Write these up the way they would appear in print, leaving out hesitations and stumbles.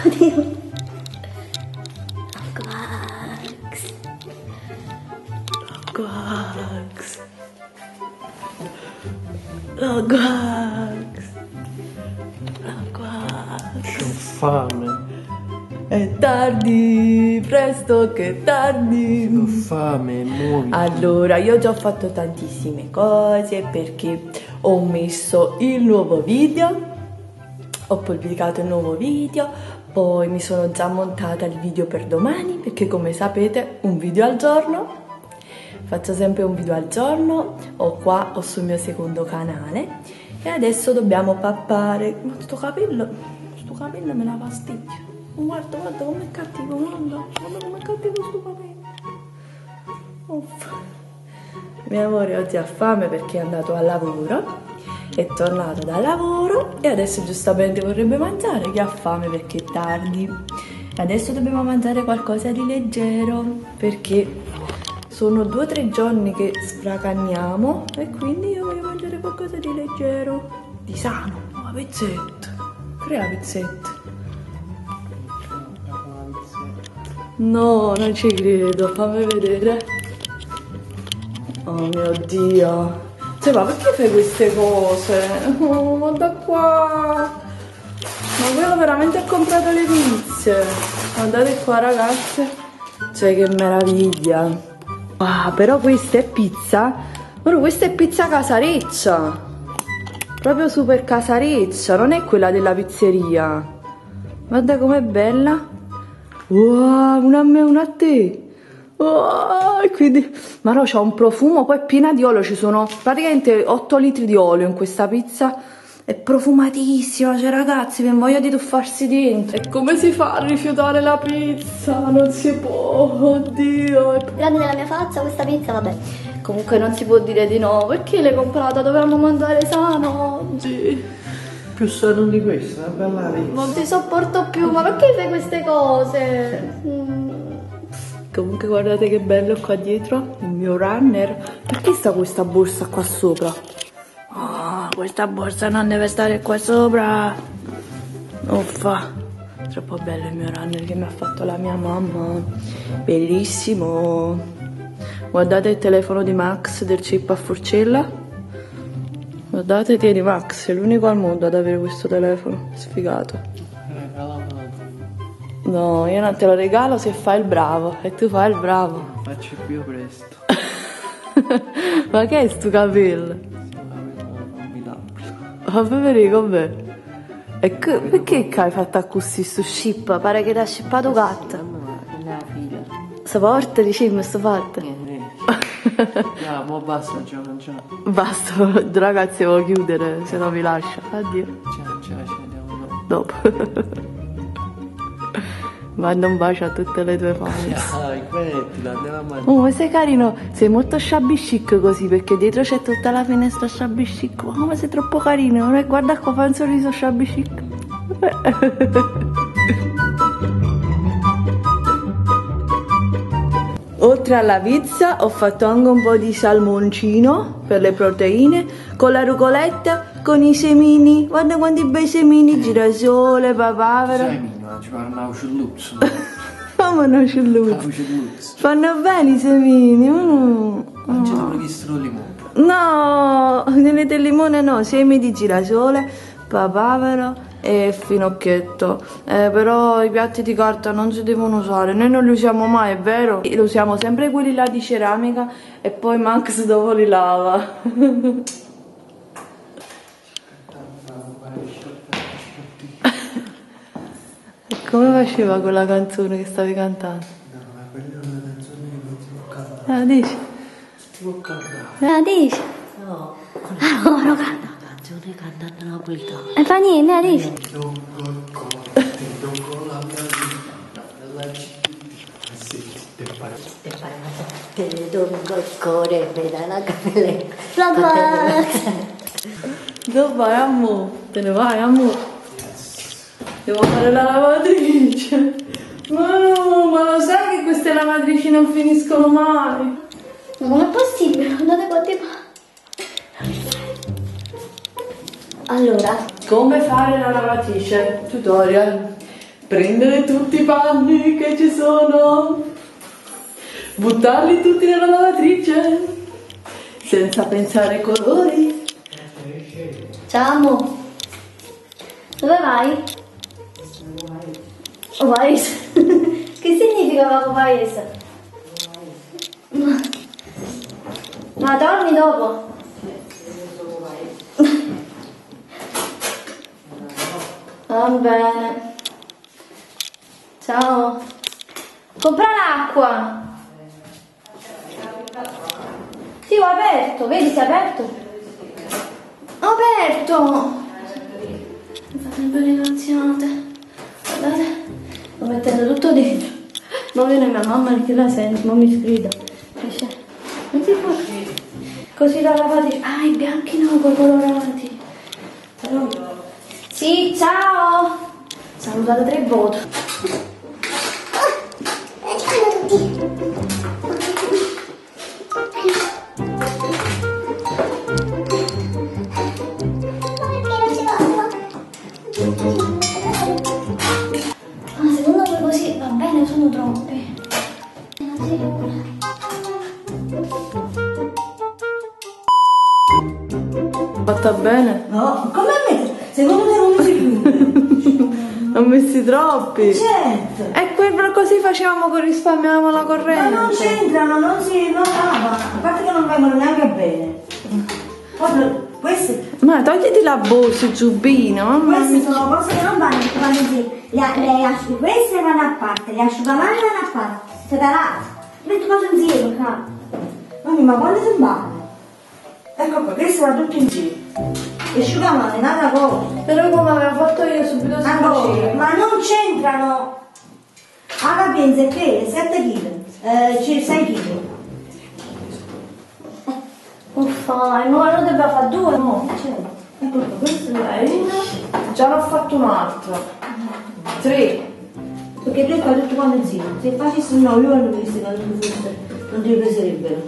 Oddio. Quax. Quax. La Quax. La Quax. C'ho fame. È tardi, presto che è tardi. Ho fame, muoviti. Allora, io già ho fatto tantissime cose perché ho messo il nuovo video, ho pubblicato il nuovo video, poi mi sono già montata il video per domani perché come sapete un video al giorno, faccio sempre un video al giorno, ho sul mio secondo canale e adesso dobbiamo pappare. Ma sto capello me la fastidio. Guarda com'è cattivo, guarda com'è cattivo sto capello. Uff. Mio amore oggi ha fame perché è andato al lavoro, è tornato dal lavoro e adesso giustamente vorrebbe mangiare, che ha fame perché è tardi. Adesso dobbiamo mangiare qualcosa di leggero perché sono 2 o 3 giorni che sfracanniamo e quindi io voglio mangiare qualcosa di leggero, di sano, una pizzetta, crea pizzetta. No, non ci credo, fammi vedere. Oh mio Dio. Cioè, ma perché fai queste cose? Oh, guarda qua. Ma quello veramente ha comprato le pizze. Guardate qua, ragazze. Cioè, che meraviglia. Ah, però questa è pizza. Guarda, questa è pizza casareccia. Proprio super casareccia, non è quella della pizzeria. Guarda com'è bella. Wow, una a me, una a te. Oh, quindi... Ma no, c'ha un profumo, poi è piena di olio, ci sono praticamente 8 litri di olio in questa pizza. È profumatissima, cioè ragazzi, mi voglio di tuffarsi dentro. E come si fa a rifiutare la pizza? Non si può, oddio. Grande nella mia faccia questa pizza, vabbè. Comunque non si può dire di no, perché l'hai comprata? Dovevamo mangiare sano oggi. Più sano di questa, una bella pizza. Non ti sopporto più, ma perché fai queste cose? Comunque guardate che bello qua dietro, il mio runner. Perché sta questa borsa qua sopra? Ah, questa borsa non deve stare qua sopra. Uffa, troppo bello il mio runner che mi ha fatto la mia mamma. Bellissimo. Guardate il telefono di Max del chip a forcella. Guardate, tieni Max, è l'unico al mondo ad avere questo telefono, sfigato. No, io non te lo regalo se fai il bravo, e tu fai il bravo. Faccio più presto. Ma che è sto capello? Fammi vedere com'è. E perché hai fatto così sto chip? Pare che ti ha shippato gatto. Sta porta di chip sto fatto? No, ma basta, già mangiato. Basta, ragazzi, devo chiudere, se no vi lascio. Addio. Ciao, andiamo dopo. Manda un bacio a tutte le tue fans. Dai, mettila, andiamo a mangiare. Oh, ma sei carino, sei molto shabby chic così, perché dietro c'è tutta la finestra shabby chic. Oh, ma sei troppo carino, guarda qua, fa un sorriso shabby chic. Oltre alla pizza ho fatto anche un po' di salmoncino per le proteine, con la rucoletta, con i semini. Guarda quanti bei semini, girasole, papavero. Semini, ma ci fanno una uccelluzzo. Come una uccelluzzo? Fanno bene i semini. Mangiate pure chi sto limone. No, nelle del limone no, semi di girasole, papavero e finocchietto. Però i piatti di carta non si devono usare, noi non li usiamo mai, è vero? Li usiamo sempre quelli là di ceramica e poi Max dopo li lava. Come faceva quella canzone che stavi cantando? No, ma quella è una canzone che non si può cantare. Dici? Si può cantare. La dici? No. Ah, no, canta. Canzone cantata napolitana. E fa niente, la dici? Ti tocco la mia vita, nella città. Sì, te pare. Te le dongo il cuore, veda la camelletta. La Quax. Dove vai, amore? Te ne vai, amore? Devo fare la lavatrice. Ma no, ma lo sai che queste lavatrici non finiscono mai? Ma com'è possibile? Guardate quanti Allora, come fare la lavatrice? Tutorial. prendere tutti i panni che ci sono, buttarli tutti nella lavatrice, senza pensare ai colori. Ciao amo. Dove vai? Vais. Che significa Vais? Ma dormi dopo? Va bene. Ciao. Compra l'acqua. Sì, ho aperto. Vedi, si è aperto. Ho aperto. Mi fate le belle canzionate. Guardate. Sto mettendo tutto dentro. Ma viene mia mamma che la sente, ma mi sgrida. Dice, non si può. Così la lavate. Ah, i bianchi no, poi colorati. Però... Sì, ciao! Salutate 3 voto. Ciao a tutti. Ah, secondo me così va bene, sono troppi. Non si regula. Fatta bene? No, come a me? Secondo me non si chiude. Ho messi troppi. Certo. E così facevamo che risparmiavamo la Ma corrente. non c'entrano, non lava. A parte che non vengono neanche bene. Poi queste Ma togliti la borsa, il giubbino, mamma Queste mia. sono cose che non vanno insieme. Queste vanno a parte, le asciugamani vanno a parte, separate. Metti cose insieme, qua. Ma quando si vanno? Ecco qua, questo va tutto insieme. Le asciugamani, un'altra cosa. Però come avevo fatto io subito si Allora, faceva. ma non c'entrano. La capienza è che 7 kg, 6 kg. Uffa, ma non doveva fare 2, no? Certo. Ecco qua, questo È una, già l'ho fatto un'altra. 3. perché tu fai tutto quanto insieme. Se facessi no, io non visto che non ti peserebbero.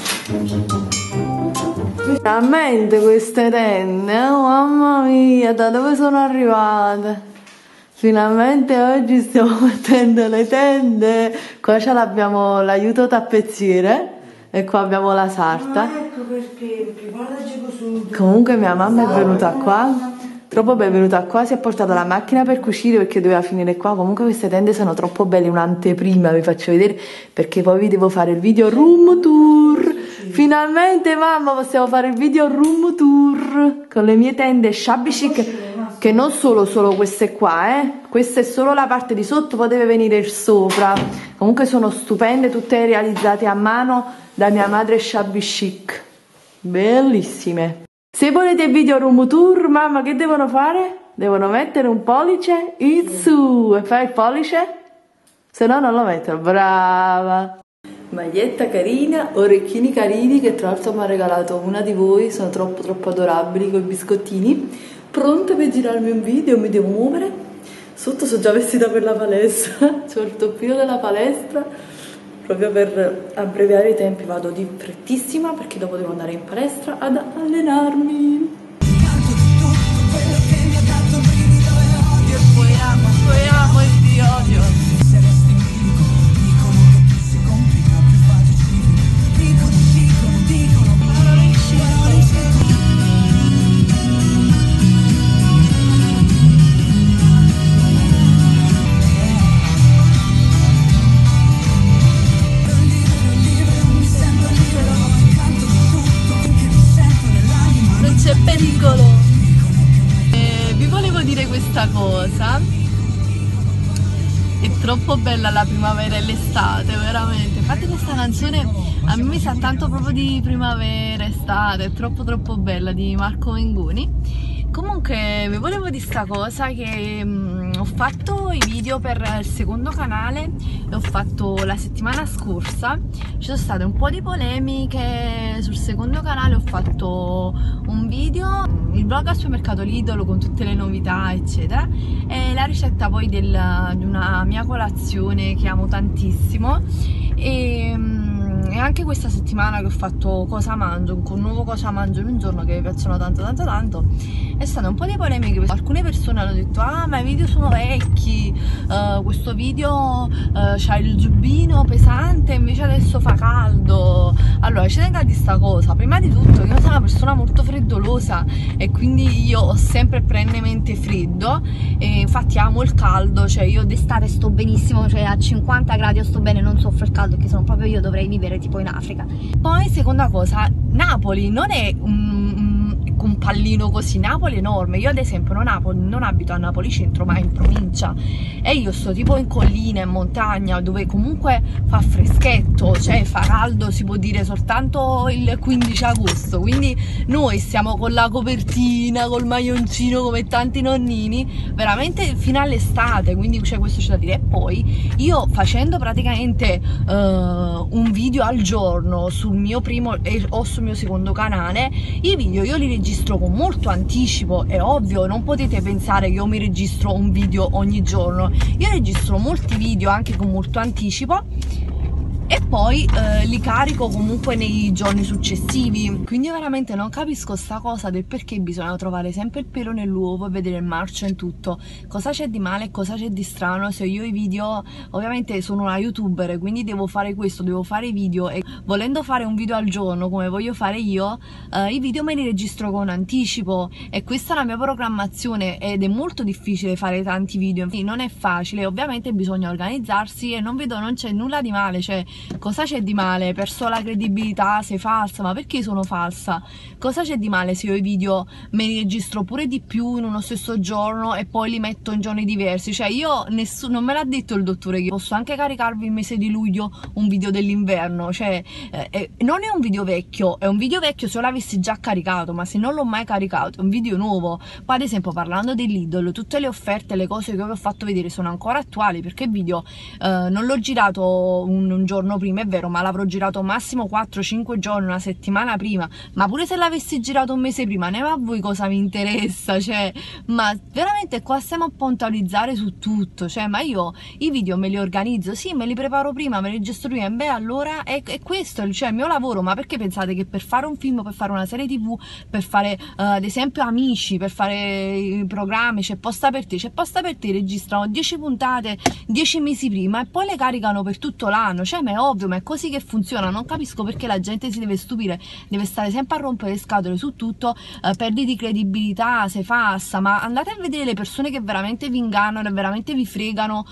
Veramente queste tende, oh, mamma mia, da dove sono arrivate? Finalmente oggi stiamo mettendo le tende. Qua ce l'abbiamo l'aiuto tappezziere e qua abbiamo la sarta. Ecco perché guardaci così. Comunque mia mamma è venuta qua, troppo bella, è venuta qua, si è portata la macchina per cucire perché doveva finire qua. Comunque queste tende sono troppo belle, un'anteprima vi faccio vedere perché poi vi devo fare il video room tour. Finalmente mamma possiamo fare il video room tour con le mie tende shabby chic, che non solo queste qua, questa è solo la parte di sotto, poi deve venire il sopra. Comunque sono stupende, tutte realizzate a mano da mia madre shabby chic, bellissime. Se volete il video room tour, mamma, che devono fare? Devono mettere un pollice in su e fai il pollice, se no non lo mettono. Brava. Maglietta carina, orecchini carini che tra l'altro mi ha regalato una di voi, sono troppo adorabili con i biscottini. Pronta per girarmi un video, mi devo muovere. Sotto sono già vestita per la palestra, c'ho il toppino della palestra, proprio per abbreviare i tempi vado di frettissima perché dopo devo andare in palestra ad allenarmi. Poi amo e ti odio. C'è pericolo. Vi volevo dire questa cosa, è troppo bella la primavera e l'estate, veramente. Infatti questa canzone a me mi sa tanto proprio di primavera, estate, è troppo bella, di Marco Mengoni. Comunque vi volevo dire sta cosa che ho fatto i video per il secondo canale e ho fatto la settimana scorsa, ci sono state un po' di polemiche sul secondo canale, ho fatto un video, il vlog al supermercato Lidl con tutte le novità eccetera e la ricetta poi di una mia colazione che amo tantissimo e e anche questa settimana che ho fatto cosa mangio, un nuovo cosa mangio in un giorno che mi piacciono tanto, è stata un po' di polemiche. Alcune persone hanno detto: ah, ma i video sono vecchi, questo video c'ha il giubbino pesante invece adesso fa caldo. Allora ci tengo a dire sta cosa, prima di tutto io sono una persona molto freddolosa e quindi io ho sempre perennemente freddo, e infatti amo il caldo, cioè io d'estate sto benissimo, cioè a 50 gradi io sto bene, non soffro il caldo, che sono proprio io, dovrei vivere tipo in Africa. Poi seconda cosa, Napoli non è un pallino così, Napoli è enorme. Io ad esempio non abito a Napoli centro ma in provincia, e io sto tipo in collina, in montagna, dove comunque fa freschetto, cioè fa caldo si può dire soltanto il 15 agosto, quindi noi stiamo con la copertina, col maglioncino come tanti nonnini veramente fino all'estate, quindi cioè, questo c'è da dire. E poi io facendo praticamente un video al giorno sul mio primo o sul mio secondo canale, i video io li registro con molto anticipo. È ovvio, non potete pensare che io mi registro un video ogni giorno, io registro molti video anche con molto anticipo e poi li carico comunque nei giorni successivi. Quindi io veramente non capisco sta cosa del perché bisogna trovare sempre il pelo nell'uovo e vedere il marcio in tutto. Cosa c'è di male e cosa c'è di strano se io i video, ovviamente sono una youtuber, quindi devo fare questo, devo fare i video, e volendo fare un video al giorno come voglio fare io, i video me li registro con anticipo, e questa è la mia programmazione, ed è molto difficile fare tanti video, non è facile, ovviamente bisogna organizzarsi, e non vedo, non c'è nulla di male, cioè cosa c'è di male? Perso la credibilità, sei falsa, ma perché sono falsa? Cosa c'è di male se io i video me li registro pure di più in uno stesso giorno e poi li metto in giorni diversi? Cioè io, non me l'ha detto il dottore che posso anche caricarvi il mese di luglio un video dell'inverno, cioè non è un video vecchio, è un video vecchio se io l'avessi già caricato, ma se non l'ho mai caricato è un video nuovo. Poi ad esempio parlando dell'Idol, tutte le offerte, le cose che vi ho fatto vedere sono ancora attuali, perché il video non l'ho girato un giorno prima, è vero, ma l'avrò girato massimo 4-5 giorni, una settimana prima, ma pure se l'avessi girato un mese prima, ne va a voi cosa mi interessa, cioè, ma veramente qua stiamo a puntualizzare su tutto, cioè, ma io i video me li organizzo, sì, me li preparo prima, me li registro prima, e beh, allora è questo, cioè, il mio lavoro. Ma perché pensate che per fare un film, per fare una serie TV, per fare ad esempio Amici, per fare i programmi, c'è Posta per te, registrano 10 puntate 10 mesi prima e poi le caricano per tutto l'anno, cioè, ma è ovvio, ma è così che funziona. Non capisco perché la gente si deve stupire, deve stare sempre a rompere le scatole su tutto, perdi di credibilità, sei falsa. Ma andate a vedere le persone che veramente vi ingannano e veramente vi fregano,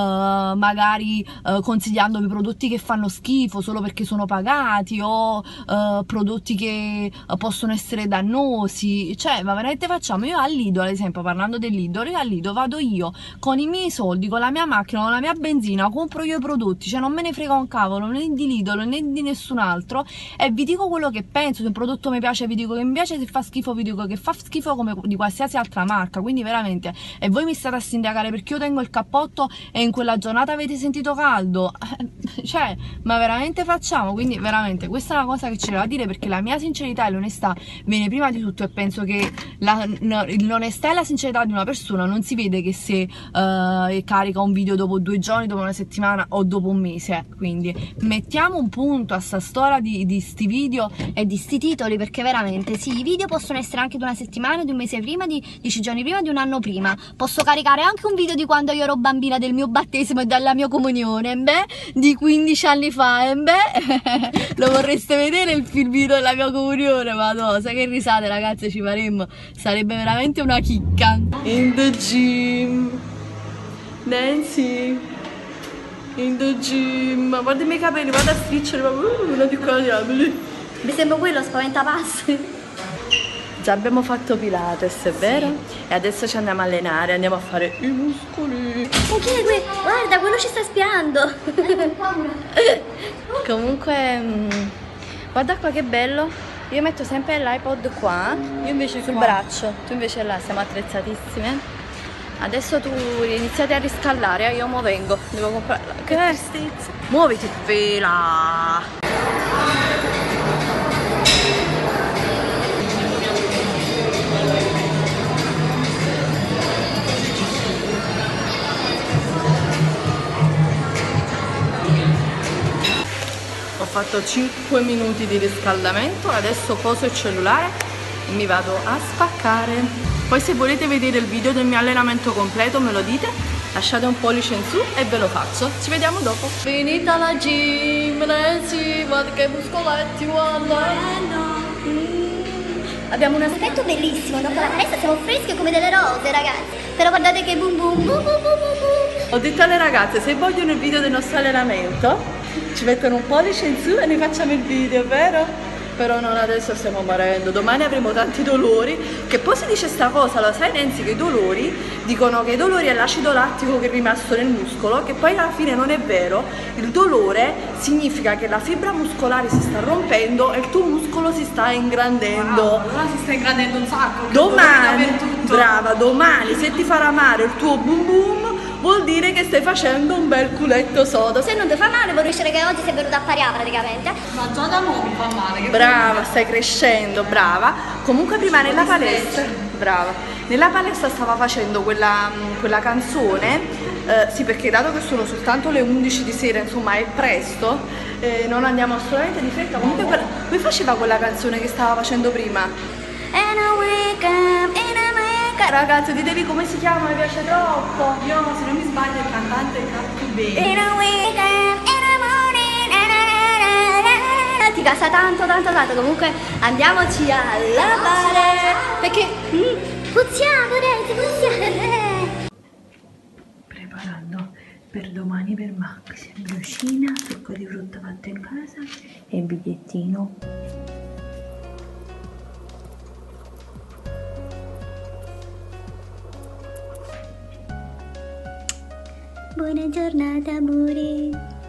magari consigliandovi prodotti che fanno schifo solo perché sono pagati, o prodotti che possono essere dannosi. Cioè, ma veramente facciamo? Io all'Idol, ad esempio, parlando dell'Idol, io all'Idol vado io con i miei soldi, con la mia macchina, con la mia benzina, compro io i prodotti, cioè non me ne frega un cavolo né di Lidl né di nessun altro, e vi dico quello che penso. Se un prodotto mi piace vi dico che mi piace, se fa schifo vi dico che fa schifo, come di qualsiasi altra marca. Quindi veramente, e voi mi state a sindacare perché io tengo il cappotto e in quella giornata avete sentito caldo, cioè, ma veramente facciamo? Quindi veramente questa è una cosa che c'era da dire, perché la mia sincerità e l'onestà viene prima di tutto, e penso che l'onestà e la sincerità di una persona non si vede che se carica un video dopo 2 giorni, dopo una settimana o dopo un mese. Quindi mettiamo un punto a sta storia di sti video e di sti titoli, perché veramente sì, i video possono essere anche di una settimana, di un mese prima, di 10 giorni prima, di un anno prima. Posso caricare anche un video di quando io ero bambina, del mio battesimo e della mia comunione, beh, di 15 anni fa, beh, lo vorreste vedere il filmino della mia comunione? Madonna, sai che risate ragazze ci faremmo, sarebbe veramente una chicca. In the gym, Nancy, in the gym, guarda i miei capelli, vado a strisciare, una piccola diavoli. Mi sembra quello spaventapassi. Già abbiamo fatto Pilates, è vero? Sì. E adesso ci andiamo a allenare, andiamo a fare i muscoli. Ma chi è quello? Guarda, quello ci sta spiando. Comunque, guarda qua che bello. Io metto sempre l'iPod qua, io invece sul braccio, tu invece là, siamo attrezzatissime. Adesso tu iniziate a riscaldare, io mo vengo, devo comprare. Che tristezza! Muoviti, vela! Ho fatto 5 minuti di riscaldamento, adesso poso il cellulare e mi vado a spaccare. Poi se volete vedere il video del mio allenamento completo me lo dite, lasciate un pollice in su e ve lo faccio. Ci vediamo dopo. Finita la gym, guarda che muscoletti, guarda. Abbiamo un aspetto bellissimo, dopo la palestra siamo fresche come delle rose, ragazzi. Però guardate che boom boom, boom boom boom boom. Ho detto alle ragazze, se vogliono il video del nostro allenamento, ci mettono un pollice in su e noi facciamo il video, vero? Però non adesso, stiamo morendo, domani avremo tanti dolori, che poi si dice sta cosa, lo sai Nancy, che i dolori, dicono che i dolori è l'acido lattico che è rimasto nel muscolo, che poi alla fine non è vero, il dolore significa che la fibra muscolare si sta rompendo e il tuo muscolo si sta ingrandendo. Allora si sta ingrandendo un sacco. Domani, brava, domani se ti farà male il tuo boom boom, vuol dire che stai facendo un bel culetto sodo. Se non ti fa male vuol dire che oggi sei venuta a pariare praticamente. Ma già da mo' mi fa male. Che Brava, stai crescendo, brava. Comunque prima nella palestra, brava, nella palestra stava facendo quella canzone, sì, perché dato che sono soltanto le 11 di sera, insomma è presto, non andiamo assolutamente di fretta. Comunque come faceva quella canzone che stava facendo prima? And I wake up, and I wake up. Ragazzi, ditevi come si chiama, mi piace troppo. io, se non mi sbaglio, il cantante è Cartu Bene. And I wake up, in the morning, ti casa tanto tanto tanto. Comunque andiamoci a lavare, perché puzziamo, Nancy, puzziamo. Preparando per domani per Max, briochina, succo di frutta fatto in casa e bigliettino. Buona giornata, amore.